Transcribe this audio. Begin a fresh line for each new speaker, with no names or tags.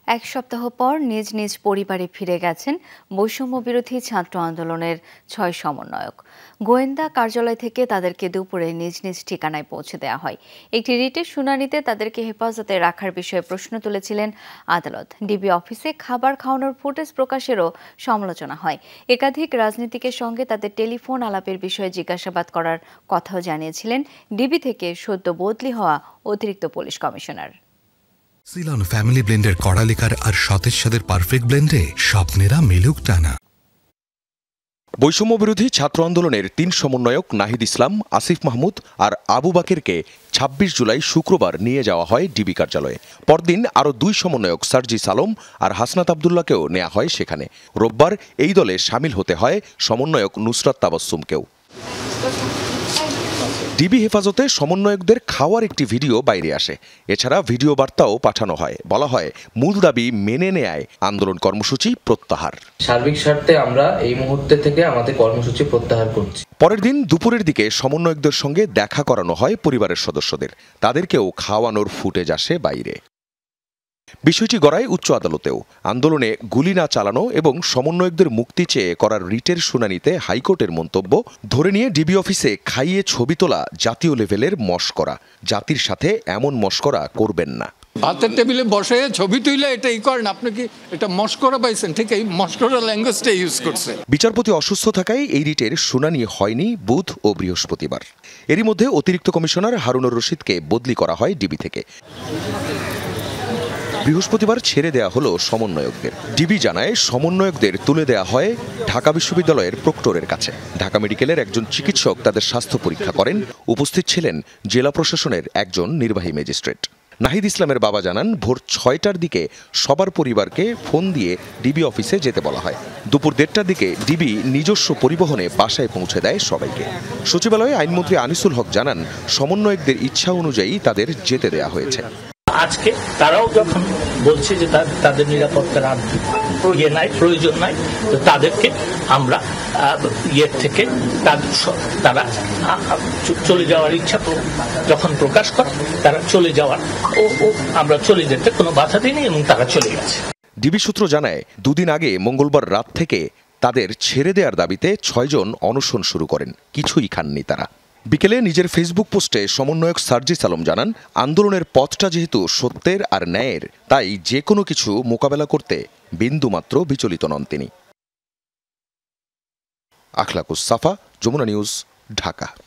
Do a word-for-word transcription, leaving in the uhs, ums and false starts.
এক সপ্তাহ পর নিজ নিজ পরিবারে ফিরে গেছেন বৈষম্য বিরোধী ছাত্র আন্দোলনের ছয় সমন্বয়ক। গোয়েন্দা কার্যালয় থেকে তাদেরকে দুপুরে নিজ নিজ ঠিকানায় পৌঁছে দেওয়া হয়। একটি রিটের শুনানিতে তাদেরকে হেফাজতে রাখার বিষয়ে প্রশ্ন তুলেছিলেন আদালত। ডিবি অফিসে খাবার খাওয়ানোর ফুটেজ প্রকাশেরও সমালোচনা হয়। একাধিক রাজনীতিকের সঙ্গে তাদের টেলিফোন আলাপের বিষয়ে জিজ্ঞাসাবাদ করার কথাও জানিয়েছিলেন ডিবি থেকে সদ্য বদলি হওয়া অতিরিক্ত পুলিশ কমিশনার।
সিলন ফ্যামিলি ব্লেন্ডের কড়ালিকার আর সতেজ স্বাদের পারফেক্ট ব্লেন্ডে স্বপ্নেরা মিলুক টানা।
বৈষম্য বিরোধী ছাত্র আন্দোলনের তিন সমন্বয়ক নাহিদ ইসলাম, আসিফ মাহমুদ আর আবু বাকেরকে ছাব্বিশ জুলাই শুক্রবার নিয়ে যাওয়া হয় ডিবি কার্যালয়ে। পরদিন আরও দুই সমন্বয়ক সার্জিস আলম আর হাসনাত আবদুল্লাহকেও নেওয়া হয় সেখানে। রোববার এই দলে সামিল হতে হয় সমন্বয়ক নুসরাত তাবাসসুমকেও। ডিবি হেফাজতে সমন্বয়কদের খাওয়ার একটি ভিডিও বাইরে আসে। এছাড়া ভিডিও বার্তাও পাঠানো হয়। বলা হয়, মূল দাবি মেনে নেয়ায় আন্দোলন কর্মসূচি প্রত্যাহার।
সার্বিক স্বার্থে আমরা এই মুহূর্তে থেকে আমাদের কর্মসূচি প্রত্যাহার করছি।
পরের দিন দুপুরের দিকে সমন্বয়কদের সঙ্গে দেখা করানো হয় পরিবারের সদস্যদের। তাদেরকেও খাওয়ানোর ফুটেজ আসে বাইরে। বিষয়টি গড়ায় উচ্চ আদালতেও। আন্দোলনে গুলি না চালানো এবং সমন্বয়কদের মুক্তি চেয়ে করার রিটের শুনানিতে হাইকোর্টের মন্তব্য ধরে নিয়ে ডিবি অফিসে খাইয়ে ছবি তোলা জাতীয় লেভেলের মশকরা। জাতির সাথে এমন মশকরা করবেন না।
ভাতের টেবিলে বসে ছবি তুইলে এটাই করেন, আপনি কি এটা মশকরা পাইছেন? ঠিক এই মশকরা ল্যাঙ্গুয়েজটা ইউজ করছে।
বিচারপতি অসুস্থ থাকায় এই রিটের শুনানি হয়নি বুধ ও বৃহস্পতিবার। এরই মধ্যে অতিরিক্ত কমিশনার হারুনুর রশিদকে বদলি করা হয় ডিবি থেকে। বৃহস্পতিবার ছেড়ে দেয়া হলো সমন্বয়কদের। ডিবি জানায়, সমন্বয়কদের তুলে দেয়া হয় ঢাকা বিশ্ববিদ্যালয়ের প্রক্টরের কাছে। ঢাকা মেডিকেলের একজন চিকিৎসক তাদের স্বাস্থ্য পরীক্ষা করেন। উপস্থিত ছিলেন জেলা প্রশাসনের একজন নির্বাহী ম্যাজিস্ট্রেট। নাহিদ ইসলামের বাবা জানান, ভোর ছয়টার দিকে সবার পরিবারকে ফোন দিয়ে ডিবি অফিসে যেতে বলা হয়। দুপুর দেড়টার দিকে ডিবি নিজস্ব পরিবহনে বাসায় পৌঁছে দেয় সবাইকে। সচিবালয়ে আইনমন্ত্রী আনিসুল হক জানান, সমন্বয়কদের ইচ্ছা অনুযায়ী তাদের যেতে দেয়া হয়েছে।
আজকে তারাও যখন বলছে যে তাদের নিরাপত্তার আর ইয়ে নাই, প্রয়োজন নাই, তো তাদেরকে আমরা ইয়ের থেকে তারা চলে যাওয়ার ইচ্ছা যখন প্রকাশ করে তারা চলে যাওয়ার ও আমরা চলে যেতে কোনো বাধা দিইনি এবং তারা চলে গেছে।
ডিবি সূত্র জানায়, দুদিন আগে মঙ্গলবার রাত থেকে তাদের ছেড়ে দেওয়ার দাবিতে ছয়জন অনশন শুরু করেন। কিছুই খাননি তারা। বিকেলে নিজের ফেসবুক পোস্টে সমন্বয়ক সার্জিস আলম জানান, আন্দোলনের পথটা যেহেতু সত্যের আর ন্যায়ের, তাই যে কোনো কিছু মোকাবেলা করতে বিন্দুমাত্র বিচলিত নন তিনি। আখলাকুস সাফা, যমুনা নিউজ, ঢাকা।